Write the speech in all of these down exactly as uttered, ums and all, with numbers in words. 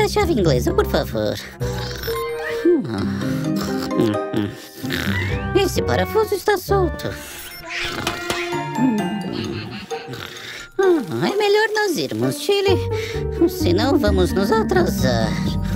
a chave inglesa, por favor. Esse parafuso está solto. É melhor nós irmos, Chile. Senão vamos nos atrasar.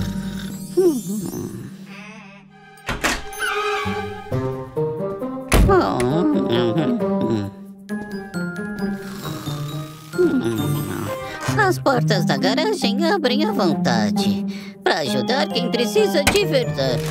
As portas da garagem abrem à vontade para ajudar quem precisa de verdade.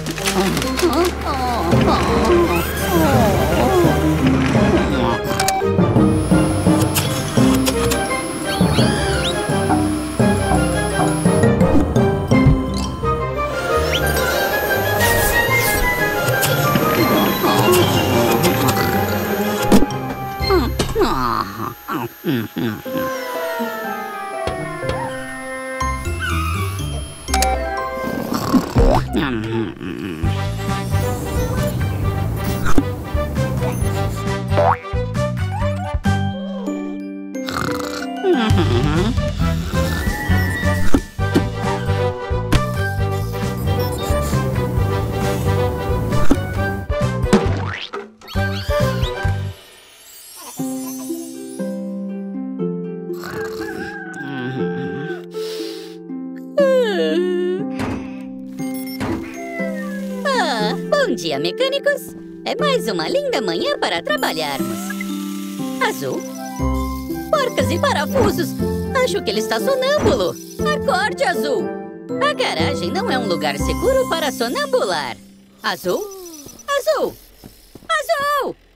Bom dia, mecânicos! É mais uma linda manhã para trabalharmos. Azul. Porcas e parafusos. Acho que ele está sonâmbulo. Acorde, Azul. A garagem não é um lugar seguro para sonambular. Azul? Azul! Azul!